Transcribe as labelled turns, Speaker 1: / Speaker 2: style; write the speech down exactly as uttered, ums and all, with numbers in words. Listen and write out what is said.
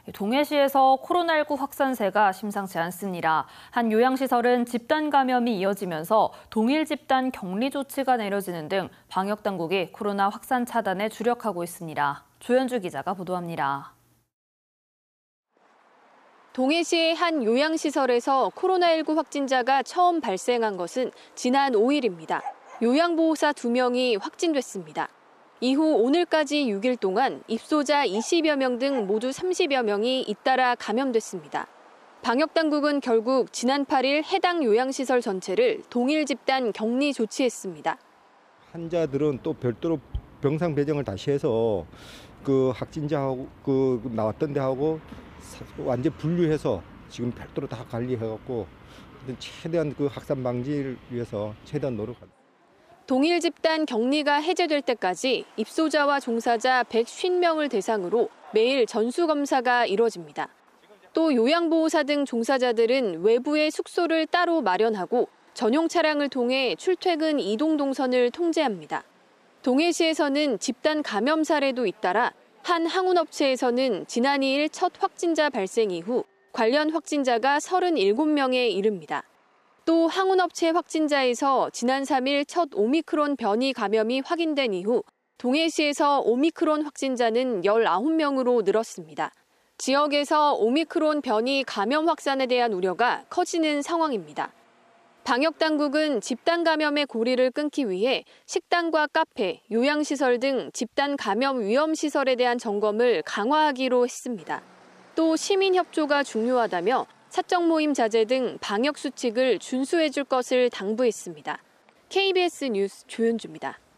Speaker 1: 동해시에서 코로나십구 확산세가 심상치 않습니다. 한 요양시설은 집단 감염이 이어지면서 동일 집단 격리 조치가 내려지는 등 방역당국이 코로나 확산 차단에 주력하고 있습니다. 조현주 기자가 보도합니다.
Speaker 2: 동해시의 한 요양시설에서 코로나십구 확진자가 처음 발생한 것은 지난 오 일입니다. 요양보호사 두 명이 확진됐습니다. 이후 오늘까지 육 일 동안 입소자 이십여 명 등 모두 삼십여 명이 잇따라 감염됐습니다. 방역당국은 결국 지난 팔 일 해당 요양시설 전체를 동일 집단 격리 조치했습니다.
Speaker 3: 환자들은 또 별도로 병상 배정을 다시 해서 그 확진자하고 그 나왔던 데하고 완전 분류해서 지금 별도로 다 관리해갖고 최대한 그 확산 방지를 위해서 최대한 노력합니다.
Speaker 2: 동일 집단 격리가 해제될 때까지 입소자와 종사자 백오십 명을 대상으로 매일 전수검사가 이뤄집니다. 또 요양보호사 등 종사자들은 외부에 숙소를 따로 마련하고 전용 차량을 통해 출퇴근 이동 동선을 통제합니다. 동해시에서는 집단 감염 사례도 잇따라 한 항운업체에서는 지난 이 일 첫 확진자 발생 이후 관련 확진자가 서른일곱 명에 이릅니다. 또 항운업체 확진자에서 지난 삼 일 첫 오미크론 변이 감염이 확인된 이후 동해시에서 오미크론 확진자는 열아홉 명으로 늘었습니다. 지역에서 오미크론 변이 감염 확산에 대한 우려가 커지는 상황입니다. 방역당국은 집단 감염의 고리를 끊기 위해 식당과 카페, 요양시설 등 집단 감염 위험시설에 대한 점검을 강화하기로 했습니다. 또 시민협조가 중요하다며 사적 모임 자제 등 방역 수칙을 준수해 줄 것을 당부했습니다. 케이비에스 뉴스 조현주입니다.